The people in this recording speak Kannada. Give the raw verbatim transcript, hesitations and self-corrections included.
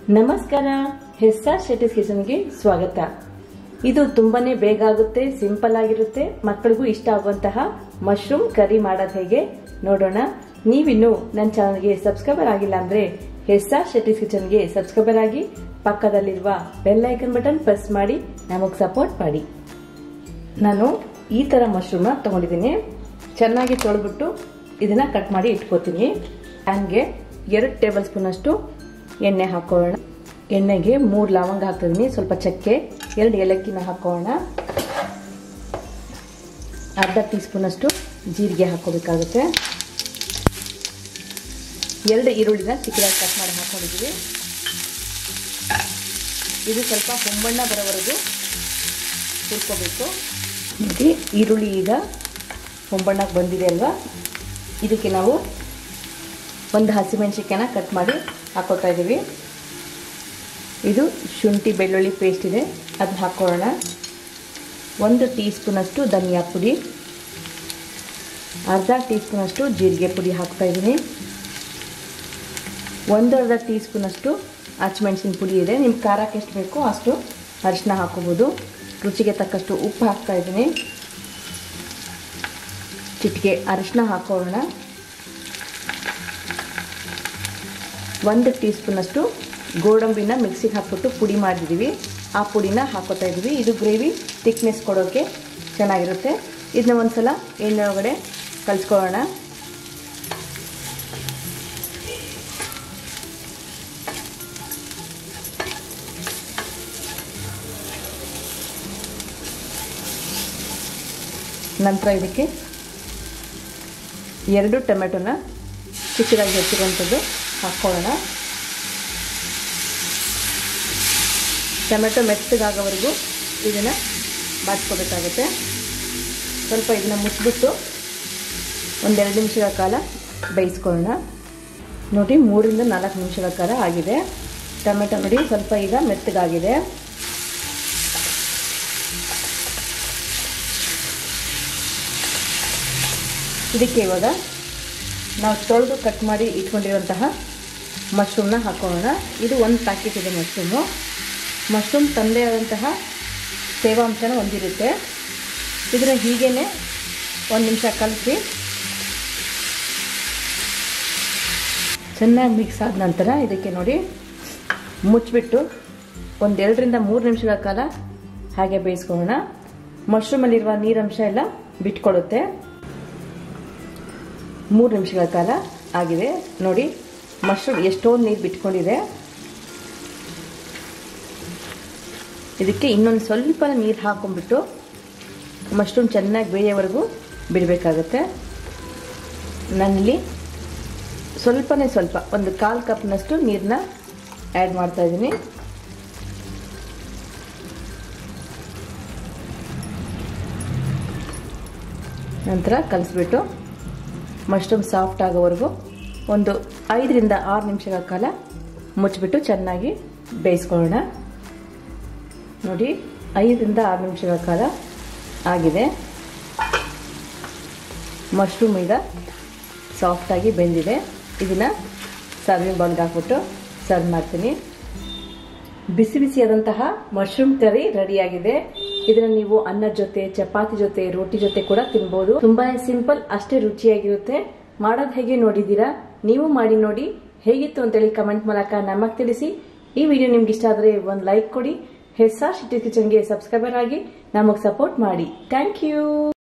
ನಮಸ್ಕಾರ, ಹೆಸ್ಸಾರ್ ಶೆಟ್ಟಿಸ್ ಕಿಚನ್ಗೆ ಸ್ವಾಗತ. ಇದು ತುಂಬಾನೇ ಬೇಗ ಆಗುತ್ತೆ, ಸಿಂಪಲ್ ಆಗಿರುತ್ತೆ, ಮಕ್ಕಳಿಗೂ ಇಷ್ಟ ಆಗುವಂತಹ ಮಶ್ರೂಮ್ ಕರಿ ಮಾಡೋದು ಹೇಗೆ ನೋಡೋಣ. ನೀವಿನ್ನು ನನ್ನ ಚಾನಲ್ಗೆ ಸಬ್ಸ್ಕ್ರೈಬರ್ ಆಗಿಲ್ಲ ಅಂದ್ರೆ ಹೆಸ್ಸಾರ್ ಶೆಟ್ಟಿಸ್ ಕಿಚನ್ಗೆ ಸಬ್ಸ್ಕ್ರೈಬರ್ ಆಗಿ ಪಕ್ಕದಲ್ಲಿರುವ ಬೆಲ್ ಐಕನ್ ಬಟನ್ ಪ್ರೆಸ್ ಮಾಡಿ ನಮಗೆ ಸಪೋರ್ಟ್ ಮಾಡಿ. ನಾನು ಈ ತರ ಮಶ್ರೂಮ್ ತಗೊಂಡಿದ್ದೀನಿ. ಚೆನ್ನಾಗಿ ತೊಳೆದ್ಬಿಟ್ಟು ಇದನ್ನ ಕಟ್ ಮಾಡಿ ಇಟ್ಕೋತೀನಿ. ಪ್ಯಾನ್ಗೆ ಎರಡು ಟೇಬಲ್ ಸ್ಪೂನ್ ಅಷ್ಟು ಎಣ್ಣೆ ಹಾಕೋಣ. ಎಣ್ಣೆಗೆ ಮೂರು ಲವಂಗ ಹಾಕ್ತಿದ್ದೀನಿ, ಸ್ವಲ್ಪ ಚಕ್ಕೆ, ಎರಡು ಏಲಕ್ಕಿನ ಹಾಕೋಣ. ಅರ್ಧ ಟೀ ಸ್ಪೂನ್ ಅಷ್ಟು ಜೀರಿಗೆ ಹಾಕೋಬೇಕಾಗುತ್ತೆ. ಎರಡು ಈರುಳ್ಳಿನ ಚಿಕ್ಕದಾಗಿ ಕಟ್ ಮಾಡಿ ಹಾಕೊಂಡಿದ್ದೀವಿ. ಇದು ಸ್ವಲ್ಪ ಹೊಂಬಣ್ಣ ಬರೋವರೆಗೂ ಹುರ್ಕೋಬೇಕು. ನೋಡಿ, ಈರುಳ್ಳಿ ಈಗ ಹೊಂಬಣ್ಣಕ್ಕೆ ಬಂದಿದೆ ಅಲ್ವಾ. ಇದಕ್ಕೆ ನಾವು ಒಂದು ಹಸಿಮೆಣಸಿಕಾಯಿನ ಕಟ್ ಮಾಡಿ ಹಾಕೋತಾ ಇದ್ದೀವಿ. ಇದು ಶುಂಠಿ ಬೆಳ್ಳುಳ್ಳಿ ಪೇಸ್ಟ್ ಇದೆ, ಅದನ್ನ ಹಾಕೋಣ. ಒಂದು ಟೀ ಸ್ಪೂನ್ ಅಷ್ಟು ಧನಿಯಾ ಪುಡಿ, ಅರ್ಧ ಟೀ ಸ್ಪೂನ್ ಅಷ್ಟು ಜೀರಿಗೆ ಪುಡಿ ಹಾಕ್ತಾ ಇದ್ದೀನಿ. ಒಂದು ಅರ್ಧ ಟೀ ಸ್ಪೂನ್ ಅಷ್ಟು ಹಸಿಮೆಣಸಿನ ಪುಡಿ ಇದೆ. ನಿಮ್ಮ ಖಾರಕ್ಕೆ ಎಷ್ಟು ಬೇಕೋ ಅಷ್ಟು ಅರಿಶಿನ ಹಾಕೋಬೋದು. ರುಚಿಗೆ ತಕ್ಕಷ್ಟು ಉಪ್ಪು ಹಾಕ್ತಾ ಇದ್ದೀನಿ. ಚಿಟಿಕೆ ಅರಿಶಿನ ಹಾಕೋಣ. ಒಂದು ಟೀ ಸ್ಪೂನ್ ಅಷ್ಟು ಗೋಡಂಬಿನ ಮಿಕ್ಸಿಗೆ ಹಾಕ್ಬಿಟ್ಟು ಪುಡಿ ಮಾಡಿದ್ದೀವಿ, ಆ ಪುಡಿನ ಹಾಕೋತಾ ಇದ್ದೀವಿ. ಇದು ಗ್ರೇವಿ ಥಿಕ್ನೆಸ್ ಕೊಡೋಕ್ಕೆ ಚೆನ್ನಾಗಿರುತ್ತೆ. ಇದನ್ನ ಒಂದ್ಸಲ ಎಣ್ಣೆ ಒಳಗಡೆ ಕಲಿಸ್ಕೊಳ್ಳೋಣ. ನಂತರ ಇದಕ್ಕೆ ಎರಡು ಟೊಮೆಟೊನ ಚಿಕ್ಕದಾಗಿ ಹೆಚ್ಚಿರುವಂಥದ್ದು ಹಾಕ್ಕೊಳ್ಳೋಣ. ಟೊಮೆಟೊ ಮೆತ್ತಗಾಗೋವರೆಗೂ ಇದನ್ನು ಬಾಚ್ಕೋಬೇಕಾಗುತ್ತೆ. ಸ್ವಲ್ಪ ಇದನ್ನು ಮುಚ್ಚಿಬಿಟ್ಟು ಒಂದೆರಡು ನಿಮಿಷಗಳ ಕಾಲ ಬೇಯಿಸ್ಕೊಳ್ಳೋಣ. ನೋಡಿ, ಮೂರಿಂದ ನಾಲ್ಕು ನಿಮಿಷಗಳ ಕಾಲ ಆಗಿದೆ. ಟೊಮೆಟೊ ನೋಡಿ ಸ್ವಲ್ಪ ಈಗ ಮೆತ್ತಗಾಗಿದೆ. ಇದಕ್ಕೆ ಇವಾಗ ನಾವು ತೊಳೆದು ಕಟ್ ಮಾಡಿ ಇಟ್ಕೊಂಡಿರುವಂತಹ ಮಶ್ರೂಮ್ನ ಹಾಕೋಣ. ಇದು ಒಂದು ಪ್ಯಾಕೆಟ್ ಇದೆ ಮಶ್ರೂಮು. ಮಶ್ರೂಮ್ ತಂದೇ ಆದಂತಹ ತೇವಾಂಶನ ಹೊಂದಿರುತ್ತೆ. ಇದನ್ನು ಹೀಗೇ ಒಂದು ನಿಮಿಷ ಕಲಸಿ ಚೆನ್ನಾಗಿ ಮಿಕ್ಸ್ ಆದ ನಂತರ ಇದಕ್ಕೆ ನೋಡಿ ಮುಚ್ಚಿಬಿಟ್ಟು ಒಂದೆರಡರಿಂದ ಮೂರು ನಿಮಿಷಗಳ ಕಾಲ ಹಾಗೆ ಬೇಯಿಸ್ಕೊಳ್ಳೋಣ. ಮಶ್ರೂಮಲ್ಲಿರುವ ನೀರಂಶ ಎಲ್ಲ ಬಿಟ್ಕೊಳ್ಳುತ್ತೆ. ಮೂರು ನಿಮಿಷಗಳ ಕಾಲ ಆಗಿದೆ. ನೋಡಿ, ಮಶ್ರೂಮ್ ಎಷ್ಟೊಂದು ನೀರು ಬಿಟ್ಕೊಂಡಿದೆ. ಇದಕ್ಕೆ ಇನ್ನೊಂದು ಸ್ವಲ್ಪ ನೀರು ಹಾಕೊಂಡ್ಬಿಟ್ಟು ಮಶ್ರೂಮ್ ಚೆನ್ನಾಗಿ ಬೇಯೋವರೆಗೂ ಬಿಡಬೇಕಾಗುತ್ತೆ. ನಾನಿಲ್ಲಿ ಸ್ವಲ್ಪನೇ ಸ್ವಲ್ಪ ಒಂದು ಕಾಲು ಕಪ್ನಷ್ಟು ನೀರನ್ನ ಆ್ಯಡ್ ಮಾಡ್ತಾ ಇದ್ದೀನಿ. ನಂತರ ಕಲಿಸ್ಬಿಟ್ಟು ಮಶ್ರೂಮ್ ಸಾಫ್ಟ್ ಆಗೋವರೆಗೂ ಒಂದು ಐದರಿಂದ ಆರು ನಿಮಿಷಗಳ ಕಾಲ ಮುಚ್ಚಿಬಿಟ್ಟು ಚೆನ್ನಾಗಿ ಬೇಯಿಸ್ಕೊಳ್ಳೋಣ. ನೋಡಿ, ಐದರಿಂದ ಆರು ನಿಮಿಷಗಳ ಕಾಲ ಆಗಿದೆ. ಮಶ್ರೂಮ್ ಈಗ ಸಾಫ್ಟಾಗಿ ಬೆಂದಿದೆ. ಇದನ್ನು ಸರ್ವಿಂಗ್ ಬೌಲ್ಗೆ ಹಾಕ್ಬಿಟ್ಟು ಸರ್ವ್ ಮಾಡ್ತೀನಿ. ಬಿಸಿ ಬಿಸಿಯಾದಂತಹ ಮಶ್ರೂಮ್ ಕರಿ ರೆಡಿಯಾಗಿದೆ. ಇದನ್ನ ನೀವು ಅನ್ನದ ಜೊತೆ, ಚಪಾತಿ ಜೊತೆ, ರೋಟಿ ಜೊತೆ ಕೂಡ ತಿನ್ಬಹುದು. ತುಂಬಾ ಸಿಂಪಲ್, ಅಷ್ಟೇ ರುಚಿಯಾಗಿರುತ್ತೆ. ಮಾಡೋದು ಹೇಗೆ ನೋಡಿದ್ದೀರಾ? ನೀವು ಮಾಡಿ ನೋಡಿ, ಹೇಗಿತ್ತು ಅಂತೇಳಿ ಕಮೆಂಟ್ ಮೂಲಕ ನಮಗೆ ತಿಳಿಸಿ. ಈ ವಿಡಿಯೋ ನಿಮ್ಗೆ ಇಷ್ಟ ಆದರೆ ಒಂದು ಲೈಕ್ ಕೊಡಿ. ಹೆಸ್ಸಾರ್ ಶೆಟ್ಟಿಸ್ ಕಿಚನ್ಗೆ ಸಬ್ಸ್ಕ್ರೈಬರ್ ಆಗಿ ನಮಗೆ ಸಪೋರ್ಟ್ ಮಾಡಿ. Thank you.